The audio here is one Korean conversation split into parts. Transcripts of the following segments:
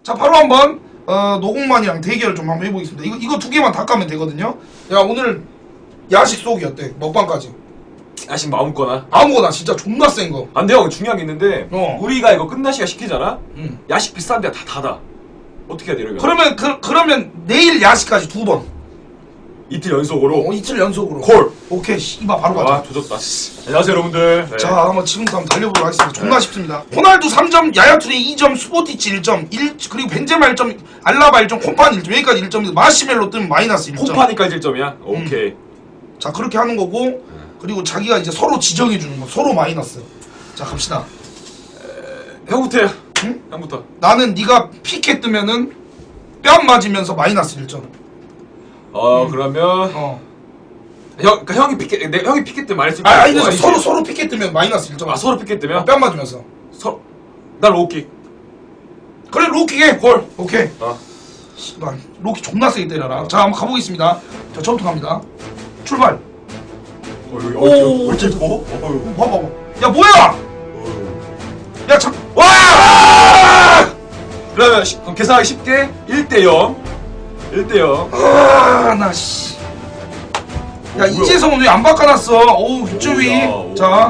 자 바로 한번 노공만이랑 대결을 좀 한번 해보겠습니다. 이거 두 개만 다 까면 되거든요. 야 오늘 야식 쏘기 어때? 먹방까지. 야식 마음거나. 아무거나 진짜 존나 센 거. 안 돼, 형. 중요한 게 있는데 우리가 이거 끝나시가 시키잖아? 야식 비싼 데 다 닫아. 어떻게 해야 돼, 이러면? 그러면 내일 야식까지 2번. 이틀 연속으로? 이틀 연속으로. 콜! 오케이, 씨발 바로 가자. 아, 조졌다. 안녕하세요, 여러분들. 네. 자, 한번 지금부터 한번 달려보도록 하겠습니다. 존나 쉽습니다. 호날두 3점, 야야투레 2점, 수보티치 1점, 그리고 벤제마 1점, 알라바 1점, 콤파니 1점, 여기까지 1점인데 마시멜로 뜨면 마이너스 1점. 콤파니까지 1점이야? 오케이. 자, 그렇게 하는 거고, 그리고 자기가 이제 서로 지정해주는 거, 서로 마이너스. 자, 갑시다. 형부터 해. 응? 형부터. 나는 네가 피켓 뜨면은 뺨 맞으면서 마이너스 1점. 그러면 그러니까 형이 피켓 때 마이너스 1점. 아니 서로 피켓 뜨면 마이너스 1점. 아, 서로 피켓 뜨면? 뺨 맞으면서. 난 로우킥. 그래, 로우킥에 골. 오케이. 씨발. 로우킥 존나 세게 때려라. 자, 한번 가보겠습니다. 자, 처음부터 갑니다. 출발. 오, 이렇게 이뻐? 봐봐. 야, 뭐야? 야, 와! 그러면 계산하기 쉽게 1대0. 1대0. 아, 나 씨. 야, 이재성은 왜 안 바꿔놨어? 오우, 유주위. 자.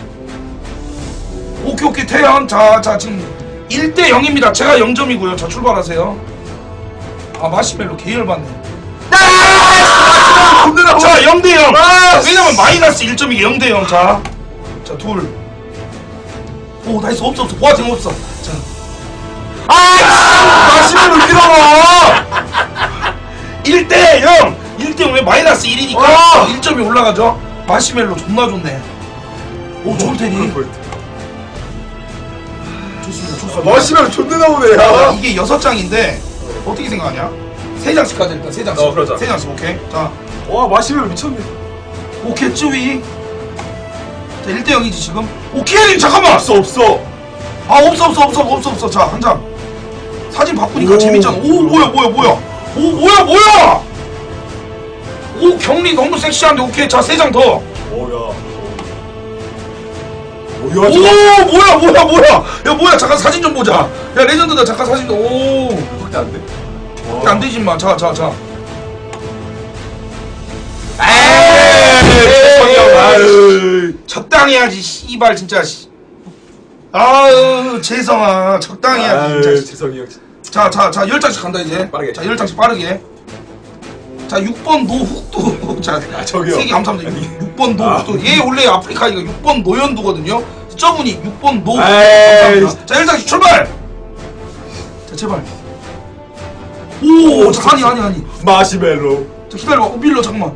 오케이, 태연. 자, 지금 1대0입니다. 제가 0점이고요. 자, 출발하세요. 아, 마시멜로 계열받네. 자, 0대0. 왜냐면 마이너스 1점이 0대0. 자, 둘. 오, 나이스. 없어. 보아팅 없어. 자. 마시멜로 밀어봐! 1대0! 1대0 왜 마이너스 1이니까 1점이 올라가죠? 마시멜로 존나 좋네. 오, 좋을 테니. 좋습니다. 마시멜로 존나 나오네, 야. 이게 6장인데, 어떻게 생각하냐? 3장씩 가자, 일단 3장씩. 그러자. 3장씩, 오케이. 자. 와, 마시멜로 미쳤네. 오케이, 쯔위. 자, 1대0이지, 지금. 오케이, 잠깐만! 없어. 아, 없어. 자, 한 장. 사진 바꾸니까 재밌잖아. 오, 뭐야. 오, 뭐야! 오, 경리 너무 섹시한데, 오케이. 자, 3장 더. 뭐야, 오, 뭐야! 야, 뭐야! 잠깐 사진 좀 보자. 야, 레전드다. 잠깐 사진 좀. 오, 그렇게 안 돼? 안 되지 마. 자. 에이, 적당히 해야지. 씨발 진짜. 아유, 재성아, 적당히 해야지. 진짜. 재성이 형. 자, 10장씩 간다 이제. 빠르게. 자, 10장씩 빠르게. 자, 6번 노훅도. 자, 저기요. 세개 감사합니다. 6번 노훅도. 얘 원래 아프리카 이거 6번 노현두거든요. 저분이 6번 노. 감사합니다. 자, 1장씩 출발. 자, 제발. 오, 자, 아니. 마시멜로. 자, 기다려봐. 밀러 잠깐만.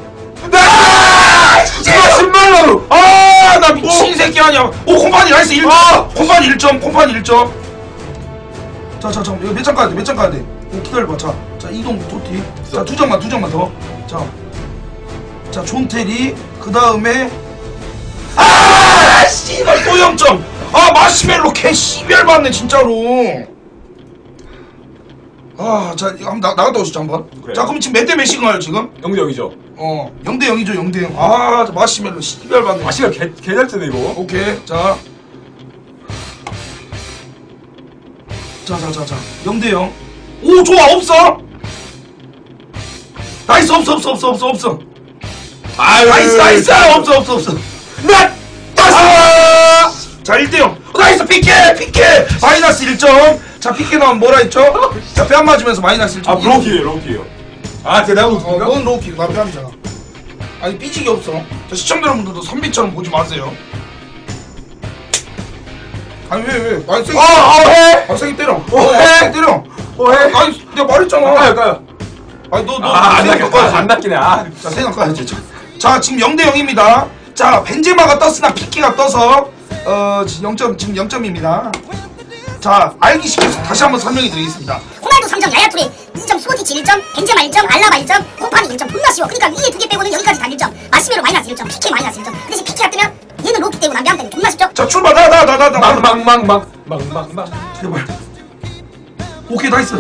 마시멜로. 나 미친 새끼 아니야. 오, 콤파니 나이스 1점. 콤파니 1점. 자, 이거 몇 장 가야 돼? 오, 기다려봐. 자, 이동 토티. 자, 2장만 더. 자, 존테리. 그 다음에 씨발 또 0점. 마시멜로 개 씨별 받네 진짜로. 자, 이거 한번 나갔다 오시죠 한번. 그래. 자, 그럼 지금 몇 대 몇인가요 지금? 0대0이죠. 0대0이죠 0대0. 자, 마시멜로 씨별 받네. 마시멜로 개잘 뜨네 이거. 오케이. 자, 0대0. 오, 좋아. 없어. 나이스. 없어. 나이스. 없어. 자, 1대0. 나이스. 피케. 마이너스 1점. 자, 피케 나오면 뭐라 했죠? 자, 뺨 맞으면서 마이너스 1점. 로우킥이에요. 제가 나오는 넌 로우킥, 나 뺨이잖아. 아니, 삐지기 없어. 자, 시청자 여러분들도 선비처럼 보지 마세요. 아니, 왜? 아니, 세게. 해. 세게 때려. 해. 세게 때려. 해. 아니, 내가 말했잖아. 까요. 아니, 너 안 낚이네. 자, 세장 까야지. 자, 지금 0대0입니다. 자, 벤제마가 떴으나 피키가 떠서 지금 0점입니다. 자, 알기 쉽게 다시 한번 설명해 드리겠습니다. 호날두 3점, 야야투레 2점, 수보티치 1점, 벤제마 1점, 알라바 1점, 콤파니 1점. 존나 쉬워. 그러니까 위에 2개 빼고는 여기까지 다 1점. 마시멜로 마이너스 1점, 피케 마이너스 1점. 그 대신 피케가 뜨면 얘는 로우킥 되고 난 뺨 때문에 존나 쉽죠? 자, 출발. 나. 망. 제발. 오케이, 나이스.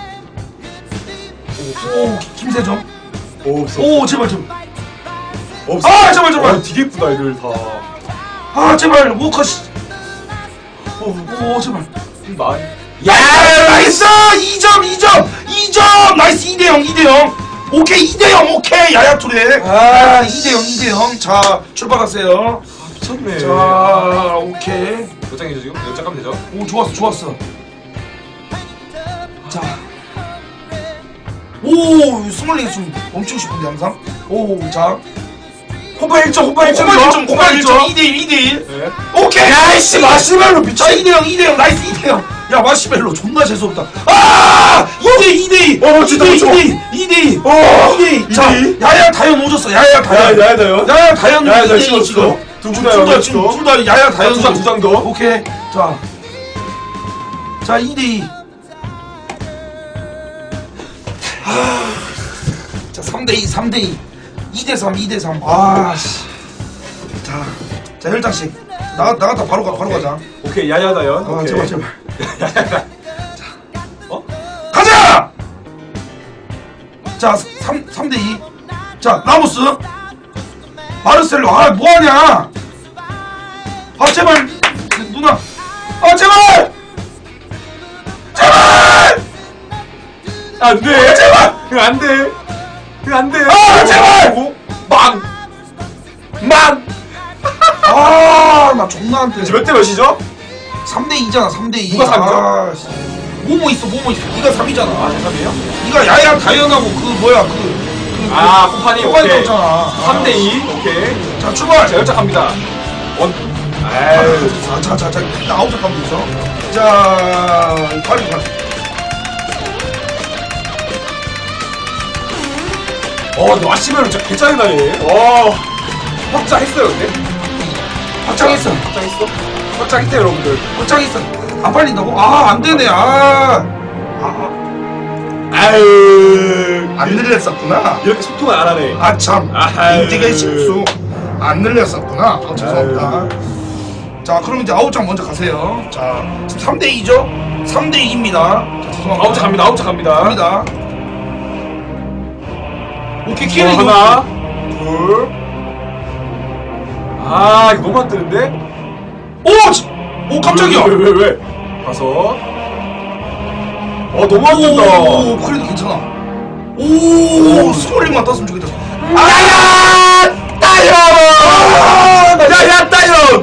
오, 김세정. 없어. 오, 제발. 없어. 제발. 되게 예쁘다 이들 다. 제발. 오커시. 오, 제발. 야, 나이스! 2점! 나이스 2대0. 오케이 2대0 오케이 야야 투레. 2대0. 자 출발하세요. 미쳤네. 자 오케이. 몇 장이죠 지금? 몇 장 가면 되죠? 오 좋았어. 자. 오 스몰링이 좀 멈추고 싶은데 항상. 오 자. 콤파 1점. 2대1. 네. 오케이. 야이씨 마시멜로 미쳐. 자 2대0 나이스 2대0. 야 마시멜로 존나 재수없다. 아 2대2. 2대2. 자 야야 다현 오졌어. 야야 다현 지금 둘다 야야 다현 두 장 더. 오케이. 자 2대2. 자 3대2. 2대3. 아씨. 자 혈장씩 나갔다 바로 가자. 오케이 야야다연. 오케이. 제발. 어? 가자! 자 3대2. 자 라모스 마르셀로. 뭐하냐. 제발 누나. 제발 안돼. 제발! 그거 안돼. 제발! 망! 나 존나 안 돼. 지금 몇 대 몇이죠? 3대2잖아 3대2. 누가 3이죠? 뭐뭐 있어. 네가 3이잖아. 아, 잠깐만요. 네가 야야 다현하고 콤파니 콤파니 오케이. 떴잖아. 3대2 오케이. 자 출발. 자 열작합니다. 자 아홉 장 가면 있어. 자 빨리 가. 근데 마시멜로 진짜 개짜증나네. 확장했어요 근데? 확장했어. 확장했대요 여러분들. 확장했어. 안 빨린다고? 안 되네. 안 늘렸었구나. 이렇게 소통을 안 하네. 참. 인디가 실수. 안 늘렸었구나. 죄송합니다. 자 그럼 이제 9장 먼저 가세요. 자 지금 3대2죠? 3대2입니다. 자 죄송합니다. 9장 갑니다. 오케이 키를 하나 둘. 이거 너무 안 뜨는데? 오 깜짝이야. 왜? 다섯. 너무 안 뜬다. 그래도 괜찮아. 스코링만 떴으면 좋겠다. 야야 따요.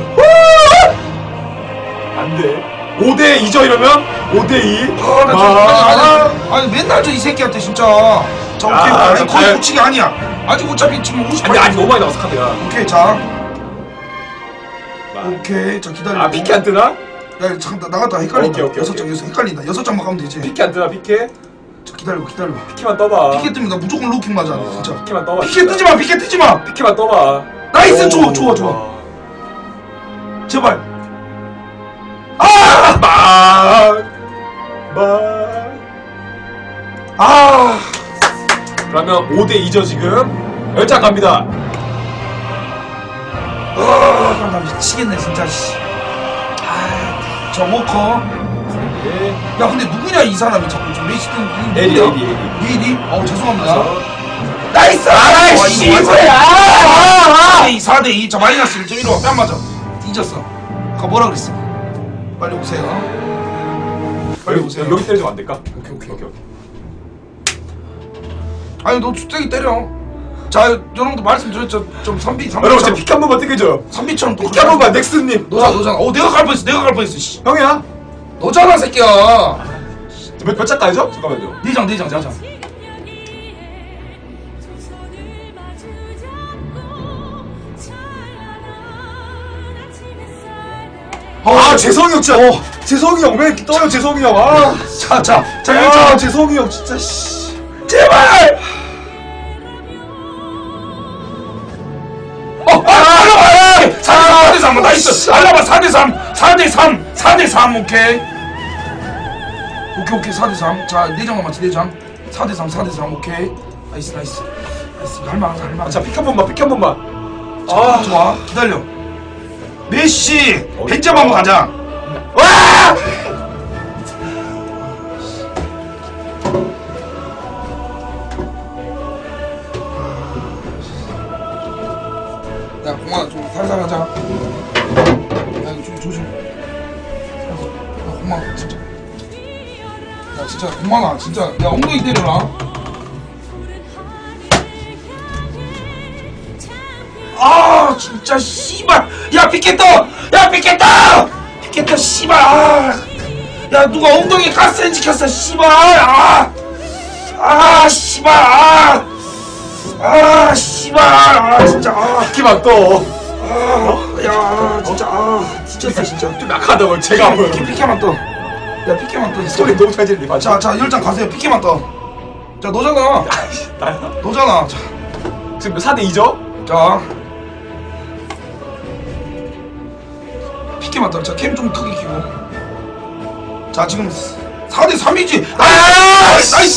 안돼. 5대2죠 이러면? 5대2. 아니 맨날 이 새끼한테 진짜. 자 오케이. 거의 고치기 아니야. 아직 어차피 지금 58. 근데 아직 너무 많이 나왔어 카드가. 오케이 자. 오케이 자 기다려. 피케 안 뜨나? 야 잠깐 나갔다 헷갈린다. 오케이. 6장 헷갈린다. 6장만 가면 되지. 피케 안 뜨나 피케? 자 기다려봐. 피케만 떠봐. 피켓 뜨면 나 무조건 로킹 맞아. 진짜. 피케만 떠봐. 피켓 뜨지 마. 피케만 떠봐. 나이스. 좋아. 제발. 그러면 5대2죠 지금. 열장 갑니다. 나 미치겠네 진짜. 저 워커. 야 근데 누구냐 이 사람이 자꾸 좀 레시든 AD. 죄송합니다. 나이스. 이거야. 4대2. 자 마이너스 1점. 이리 와. 뺨 맞아. 뒤졌어. 뭐라 그랬어? 빨리 오세요. 여기 때리면 안 될까? 오케이. 아니 너 주택이 때려. 자 여러분들 말씀드렸죠. 좀 3비 여러분 제 피케 한 번만 뜯겨줘요. 3비처럼 또 피케 한 번만 넥슨님. 너잖아. 내가 갈 뻔했어. 씨. 형이야? 너잖아 새끼야. 몇 장까지죠? 잠깐만요. 4장. 재성이 형 진짜. 재성이 형 왜 이렇게 떠요 재성이 형. 자 재성이 형 진짜 씨. 제발. 알라바 4대3 나이스. 알라바 4대3 오케이 4대3. 자 4장만 맞지 4장. 4대3 오케이. 나이스. 할만. 자 피케 한 번만. 좋아 기다려. 메시 벤점 한번 가자. 야 공아 좀 살살 하자. 야 이거 좀 조심. 공아 진짜. 야 진짜 공만아 진짜 야 엉덩이 때려라. 아 진짜 씨발 야 피켓터 야 피켓터 피켓터 씨발 야 누가 엉덩이 가스렌지 켰어 씨발 씨발 씨발 진짜 키만 떠. 야 진짜 뒤졌어 진짜. 좀 약하다 뭘 제가 뭘. 피켓만 떠. 야 피켓만 떠. 소리 너무 잘 들리. 자 10장 가세요. 피켓만 떠. 자 너잖아. 나야? 너잖아. 자, 지금 4대2죠? 자 피켓만 떠. 자 캠 좀 크게 키고. 자 지금 4대3이지. 나이스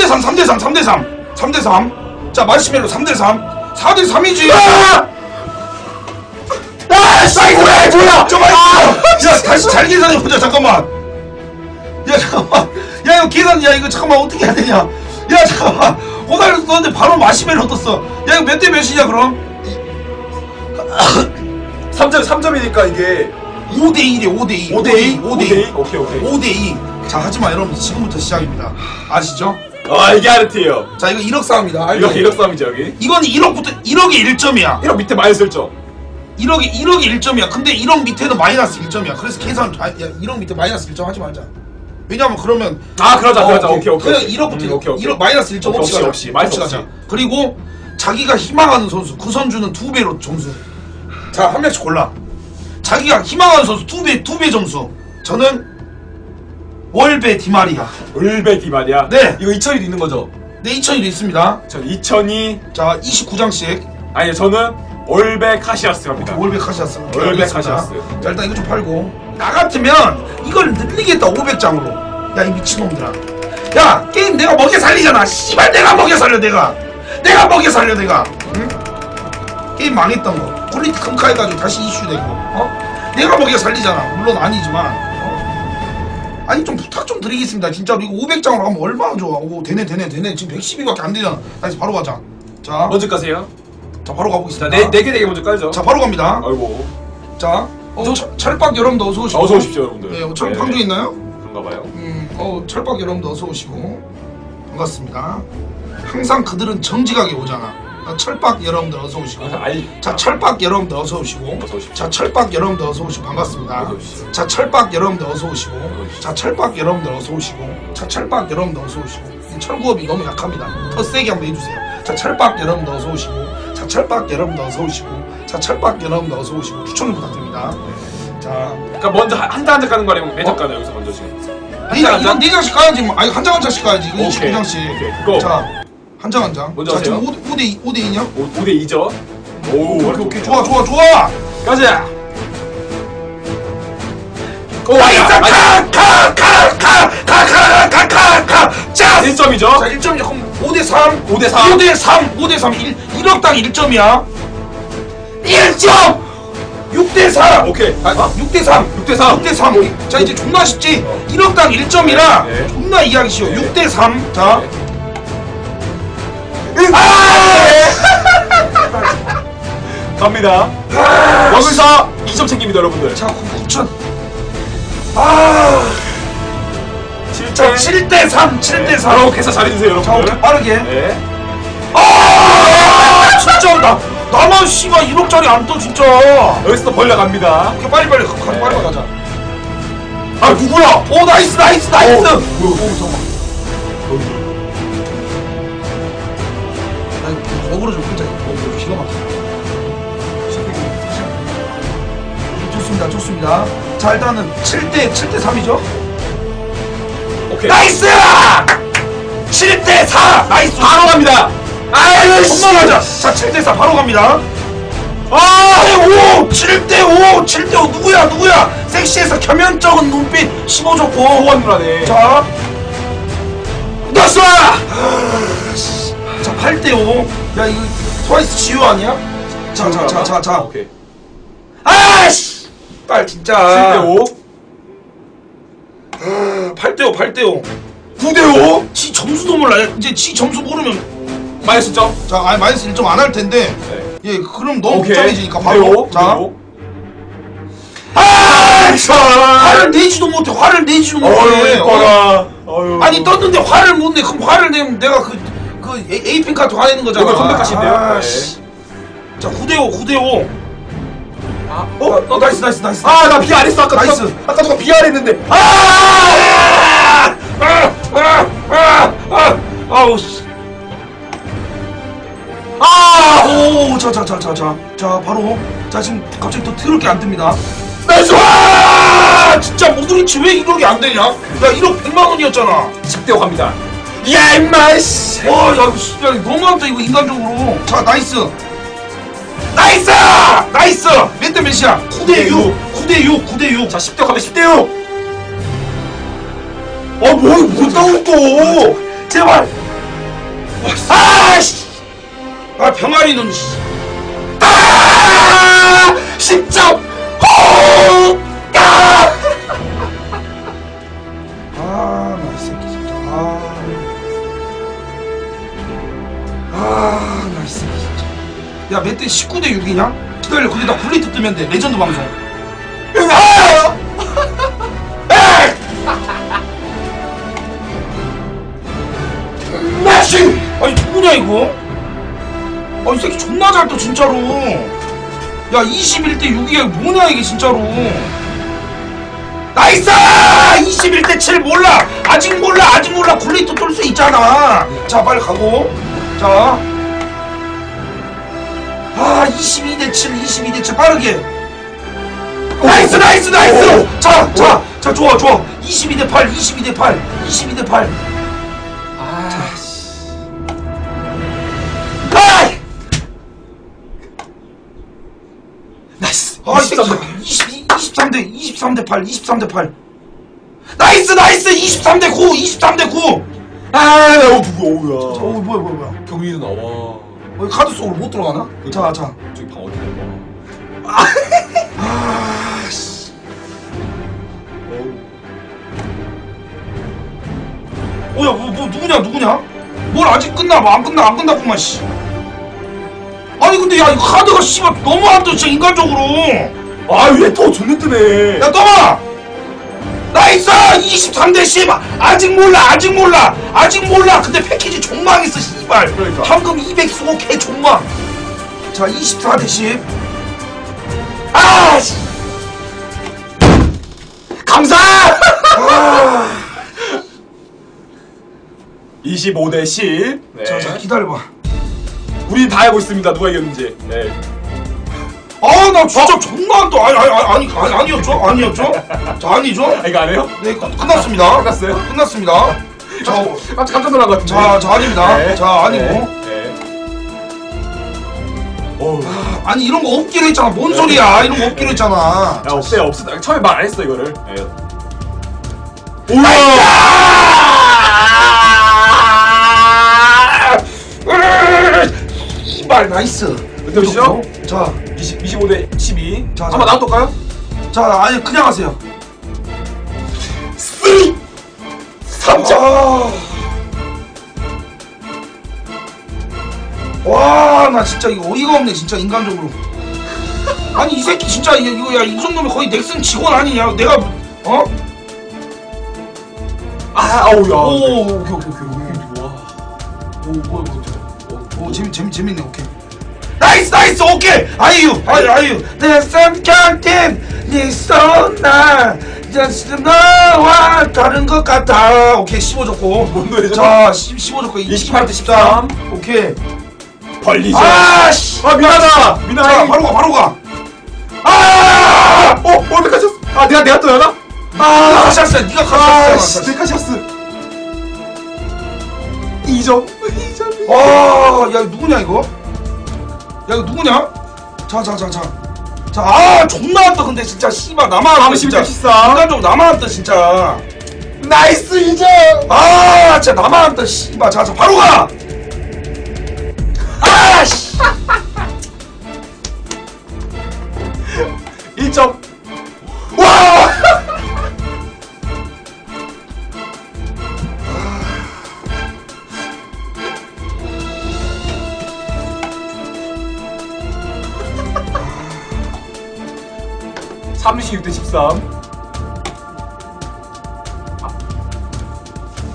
3대3. 자 마시멜로 3대3. 4대3이지. 나이스 뭐야 야 다시 잘 계산해보자. 잠깐만 야 잠깐만 야 이거 계산 야 이거 잠깐만 어떻게 해야 되냐. 야 잠깐만 호날두 떴는데 바로 마시멜로 떴어. 야 이거 몇 대 몇이냐 그럼. 3점이니까 이게 5대2래 5대2 오케이 5대2 자 하지만 여러분 지금부터 시작입니다. 아시죠? 이게 아르티에요. 자 이거 1억 싸움이다. 이거 1억 싸움이죠 여기. 이건 1억부터 1억에 1점이야 1억 밑에 마이너스 1점. 1억에 1점이야. 근데 1억 밑에는 마이너스 1점이야. 그래서 계산 야 1억 밑에 마이너스 1점 하지 말자. 왜냐면 그러면 그러자 오케이 그냥 1억부터 오케이 1억 마이너스 1점 없이 마이너스 가자. 그리고 자기가 희망하는 선수 그 선수는 2배로 점수. 자 한 명씩 골라. 자기가 희망하는 선수 2배 점수. 저는 월베 디마리아. 월베 디마리아. 네. 이거 2천이도 있는 거죠? 네 2천이도 있습니다. 전 2천이. 자 29장씩. 아니 저는 월베 카시아스 갑니다. 월베 카시아스. 월베 카시아스. 자 일단 이거 좀 팔고. 나 같으면 이걸 늘리겠다 500장으로. 야 이 미친놈들아. 야 게임 내가 먹여 살리잖아. 씨발 내가 먹여 살려 내가 먹여 살려 내가. 응? 게임 망했던 거 퀄리티 금카 해가지고 다시 이슈되고 내가 먹여 살리잖아. 물론 아니지만 아니 좀 부탁 좀 드리겠습니다. 진짜로 이거 500장으로 하면 얼마나 좋아. 오 되네 지금 112밖에 안 되잖아. 다시 바로 가자. 자 먼저 가세요. 자 바로 가보겠습니다. 자 4개 먼저 깔죠. 자 바로 갑니다. 아이고. 자 철박 여러분도 어서 오시고. 어서 오십시오 여러분들. 네, 방송 있나요? 그런가봐요. 철박 여러분도 어서 오시고 반갑습니다. 항상 그들은 정직하게 오잖아. 철박 여러분들 어서 오시고. 자 철박 여러분들 어서 오시고. 자 철박 여러분들 어서 오시고 반갑습니다. 자 철박 여러분들 어서 오시고. 자 철박 여러분들 어서 오시고. 자 철박 여러분들 어서 오시고. 이 철구업이 너무 약합니다. 더 세게 한번 해주세요. 자 철박 여러분들 어서 오시고. 자 철박 여러분들 어서 오시고. 자 철박 여러분들 어서 오시고. 추천 부탁드립니다. 자 그러니까 먼저 한 장 가는 거 아니면 매장 가나 여기서 먼저 지금. 이건 4장씩 가야지. 아니 한 장씩 가야지. 이거 29장씩. 오케이. 자 한 장. 먼저 자 하세요. 지금 5대2냐? 5대2죠. 오케이 좋아. 가자. 자 1점이죠. 자 1점이죠. 그럼 5대3 1억당 1점이야. 1점 6대4 오케이. 6대3 자 이제 존나 쉽지. 1억당 1점이라 네. 존나 이해하기 쉬워. 6대3 자 갑니다. 여기서 2점 챙깁니다 여러분들. 자 9천 자 7대3 바로 계산 잘해주세요 자 여러분들. 오케이 빠르게. 네. 진짜 나만 씨발 1억짜리 안 떠 진짜. 여기서 또 벌려갑니다. 오케이 빨리 빨리 가자. 아 누구야? 오 나이스. 뭐야? 잠깐만. 아니 어그로 좀 끊자. 기가 막혀. 좋습니다. 자 일단은 7대3이죠. 오케이. 나이스! 7대4 나이스. 바로 갑니다. 아유 정말하자. 자 7대4 바로 갑니다. 7대5 누구야? 섹시해서 겸연쩍은 눈빛 15줬고 호원 누나네. 자 넣었어! 자 8대5 야 이거 트와이스 지우 아니야? 자 오케이. 아씨 빨 진짜 7대5. 8대5 9대5. 지 점수도 몰라. 이제 지 점수 모르면 마이너스 점. 자 아니 마이너스 1점 안 할 텐데 네. 예 그럼 너무 오케이. 복잡해지니까 바로 9대5. 자 9대5. 화를 내지도 못해. 이뻐라. 아니 떴는데 화를 못 내. 그럼 화를 내면 내가 그 에이핑 카드 화내는 거잖아. 이거 선택하신대요. 아씨. 자 9대5 9대5. 나이스. 아, 나 비안 했어. 아까 나이스. 아까 누가 비안 했는데. 아우 씨. 오, 자, 바로. 자, 지금 갑자기 또 트럭이 안 뜹니다. 나이스! 와! 진짜 모드리치 왜 1억이 안 되냐? 야, 1억 100만 원이었잖아. 10대5 갑니다. 야, 임마, 씨. 와, 야, 이거 진짜 너무한다, 이거 인간적으로. 자, 나이스! 몇 대 몇이야? 9대6. 자, 10대5 가면 10대6. 못 나올 거! 제발! 씨! 병아리 놈, 씨. 10점! 나 이 새끼 진짜. 나 이 새끼 진짜. 야, 몇 대 19대6이냐? 기다려, 근데 나 굴리트 뜨면 돼. 레전드 방송. 나씨! 아니, 누구냐, 이거? 이 새끼 존나 잘 떠, 진짜로. 야, 21대 6이야. 뭐냐, 이게, 진짜로. 나이스! 21대 7 몰라! 아직 몰라! 굴리트 뚫을 수 있잖아. 자, 빨리 가고. 자. 22대 7 빠르게. 나이스! 자, 좋아. 22대 8. 나이스. 23대 8. 나이스! 23대 9. 오우야. 뭐야. 경민이 나와. 카드 속으로 못 들어가나? 자. 저기 방 어디 있는 씨. 야, 누구냐? 뭘 아직 끝나? 안 끝났구만, 씨. 아니, 근데 야, 이거 카드가 씨발 너무 안 떠, 진짜 인간적으로. 왜 더 존나 뜨네. 야, 떠봐! 나이스! 23대 10! 아직 몰라! 근데 패키지 존망했어, 씨발! 그러니까. 현금 200 쓰고 개 존망! 자, 24대 10. 씨! 감사! 25대 10. 네. 자, 기다려봐. 우린 다 알고 있습니다. 누가 이겼는지. 네. 나 진짜 존나 안 떠! 아니었죠? 자, 아니죠? 이거 안 해요? 네, 끝났습니다. 끝났어요? 끝났습니다. 자, 깜짝 놀란 것 같은데. 자, 아닙니다. 네. 자, 아니고. 네. 아니, 이런 거 없기로 했잖아. 뭔 소리야? 이런 거 없기로 했잖아. 야, 없어요. 처음에 말 안 했어, 이거를. 네. 이발 나이스. 몇 대시죠? 자, 25대 12. 자, 한번 나눠볼까요? 자, 아니 그냥 하세요. 3점. 와, 나 진짜 이거 어이가 없네, 진짜 인간적으로. 아니 이 새끼 진짜 이거 야, 이 정도면 거의 넥슨 직원 아니냐? 내가 아우야. 오케이. 와. 재밌네. 오케이. 나이스. 오케이. 아이유. 내 삼각팀 니손나 just 너와 다른 것 같아. 오케이. 15 줬고. 뭔 노래죠? 자, 15 줬고 28대 13. 오케이. 벌리죠. 씨. 미나다. 자, 바로 가. 어떡하셨어? 내가 또 여나? 네가 카시았어. 네 카시아스. 2점. 야, 누구냐 이거? 자, 존나 왔다 근데 진짜 씨발 나만 왔다 진짜. 14. 인간적으로 나만 왔다 진짜. 나이스 2점. 진짜 나만 왔다 씨발. 자, 바로 가. 씨. 1점. 와! (36대 13)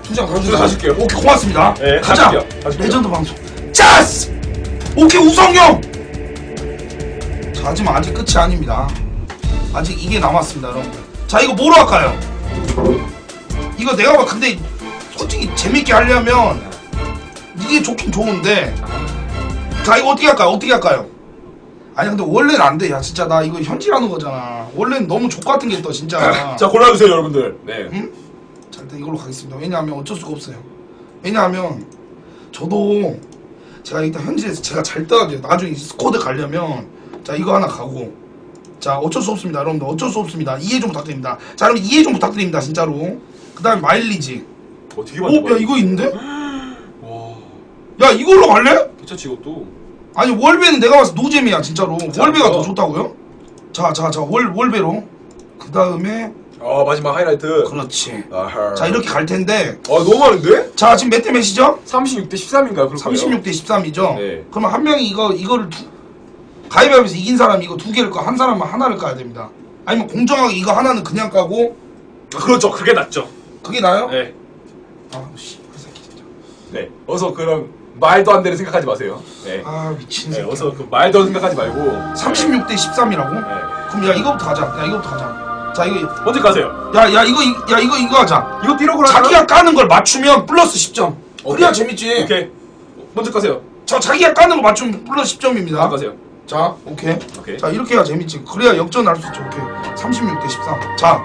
2장 다 다 줄게요. 오케이 고맙습니다. 네, 가자. 다 줄게요. 레전드 방송. 짜스. 오케이 우성형. 자 하지만 아직 끝이 아닙니다. 아직 이게 남았습니다 여러분들. 자 이거 뭐로 할까요? 이거 내가 봐 근데 솔직히 재밌게 하려면 이게 좋긴 좋은데. 자 이거 어떻게 할까요? 어떻게 할까요? 아니 근데 원래는 안 돼. 야 진짜 나 이거 현질하는 거잖아. 원래는 너무 족같은 게 떠 진짜. 자 골라주세요 여러분들. 네. 응? 자 일단 이걸로 가겠습니다. 왜냐하면 어쩔 수가 없어요. 왜냐하면 저도 제가 일단 현지에서 제가 잘 떠야 돼요. 나중에 스쿼드 가려면 자 이거 하나 가고 자 어쩔 수 없습니다 여러분들. 어쩔 수 없습니다. 이해 좀 부탁드립니다. 자 여러분 이해 좀 부탁드립니다 진짜로. 그 다음에 마일리지. 어떻게 오? 야 이거 있는데? 와. 야 이걸로 갈래? 괜찮지 이것도. 아니 월배는 내가 봐서 노잼이야 진짜로. 자, 월배가 더 좋다고요? 자자 월배로 그 다음에 마지막 하이라이트. 그렇지. 아하. 자 이렇게 갈 텐데 너무 많은데? 자 지금 몇 대 몇이죠? 36대 13인가요? 36대 13이죠? 네. 그러면 한 명이 이거를 가위바위보에서 이긴 사람이 이거 두 개를 까 한 사람만 하나를 까야 됩니다. 아니면 공정하게 이거 하나는 그냥 까고 그렇죠. 그게 낫죠. 그게 나요? 네. 씨, 그 새끼 진짜. 네. 어서 그런 말도 안 되는 생각하지 마세요. 네. 미친 네. 새끼. 어서 그 말도 안 되는 생각하지 말고. 36대 13이라고? 네. 그럼 야 이거부터 가자. 야 이거부터 가자. 자 이거 먼저 가세요. 야 이거 하자. 이거 뛰러 그러면 자기가 까는 걸 맞추면 플러스 10점. 그래야 재밌지. 오케이. 먼저 가세요. 자 자기가 까는 거 맞추면 플러스 10점입니다. 먼저 가세요. 자 오케이. 오케이. 자 이렇게 해야 재밌지. 그래야 역전할 수 있죠. 오케이. 36대 13. 자.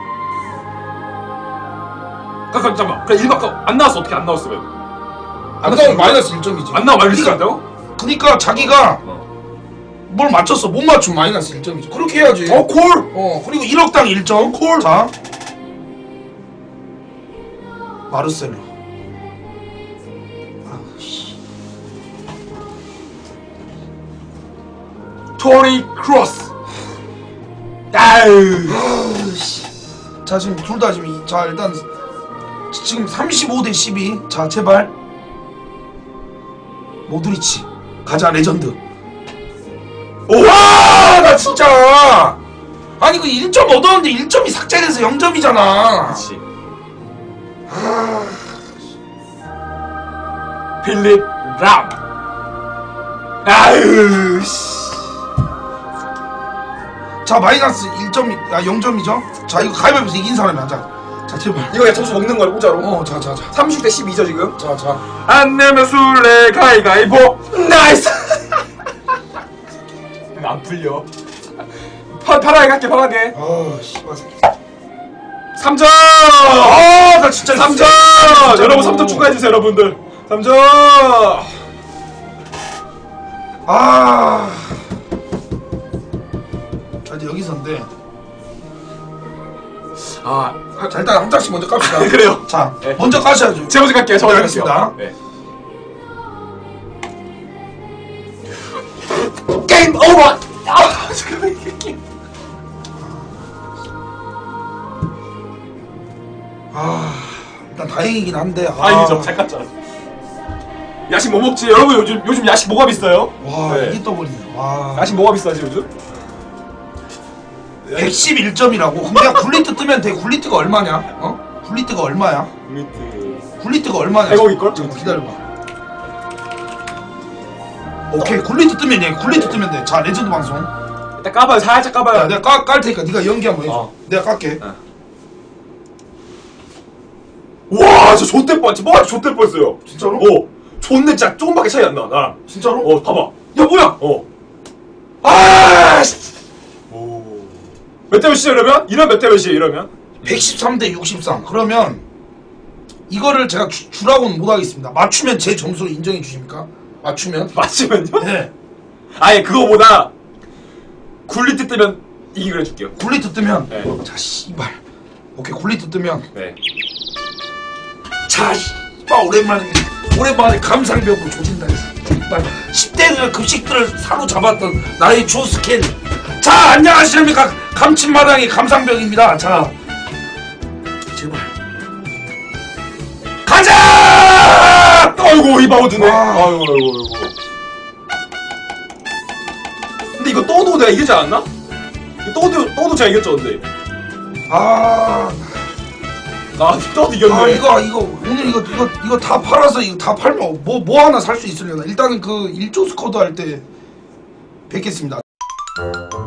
잠깐만. 그래 1박 안 나왔어. 어떻게 안 나왔으면? 안 나오면 마이너스 1점이지. 안 나와 마이너스 간다고? 그니까 자기가 뭘 맞췄어. 못 맞추면 마이너스 1점이지. 그렇게 해야지. 콜! 그리고 1억당 1점. 콜! 자. 마르셀로. 토니 크로스. 아유. 자 지금 둘 다 지금 자 일단 지금 35대 12. 자 제발. 모드리치. 가자 레전드. 와! 나 진짜. 아니 그 1점 얻었는데 1점이 삭제돼서 0점이잖아. 그렇지. 필립 람. 아유. 자 마이너스 1점 0점이죠? 자 이거 가위바위보에서 이긴 사람이 하자. 자 제발. 이거 그냥 점수 먹는 거야 공짜로. 자. 30대 12죠 지금? 자. 안 내면 술래 가위가위보. 나이스. 안 풀려. 편하게 갈게 편하게. 씨발 새끼. 3점. 나 진짜 3점. 여러분 3점 추가해주세요 여러분들. 3점. 자 이제 여기서인데. 자 일단 한 장씩 먼저 깝시다. 그래요. 자 네. 먼저 까셔야죠. 제가 먼저 갈게요. 저 먼저 알겠습니다. 갈게요. 네. 게임 오버. 잠깐만 이게 게임. 일단 다행이긴 한데. 다행이죠. 잘 깠잖아. 야식 뭐 먹지? 여러분 요즘 야식 뭐가 비싸요? 와 네. 이게 떠버리네. 와. 야식 뭐가 비싸지 요즘? 111점이라고? 그럼 그냥 굴리트 뜨면 돼. 굴리트가 얼마냐? 굴리트가 얼마야? 굴리트가 얼마냐? 100억일걸? 잠깐 기다려봐. 오케이 굴리트 뜨면 돼. 굴리트 뜨면 돼. 자 레전드 방송. 일단 까봐요. 살짝 까봐요. 야 내가 깔 테니까 네가 연기 한번 해줘. 내가 깔게. 와, 저 좆될 뻔. 뭐가 좆될 뻔했어요. 진짜로? 존내 진짜 조금밖에 차이 안 나. 나랑. 진짜로? 봐봐. 야 뭐야? 몇 대 몇이죠 이러면? 이러면 몇 대 몇이에요 이러면? 113대 63. 그러면 이거를 제가 주라고는 못하겠습니다. 맞추면 제 점수를 인정해 주십니까? 맞추면? 맞으면요? 네. 아예 그거보다 굴리트 뜨면 이기기로 해줄게요. 굴리트 뜨면 네. 자 씨발 오케이 굴리트 뜨면 네. 자 씨발 오랜만에 감상벽으로 조진다 했어. 씨발 10대들 급식들을 사로잡았던 나의 조스캔. 자 안녕하십니까 감침마당의 감상벽입니다. 자 제발 가자. 아이고 리바우드네. 와. 아이고. 근데 이거 떠도 내가 이기지 않았나? 떠도 제가 이겼죠 근데. 또 이겼네. 아 이거 오늘 이거 다 팔아서 이거 다 팔면 뭐 하나 살 수 있으려나. 일단은 그 1조 스쿼드 할 때 뵙겠습니다.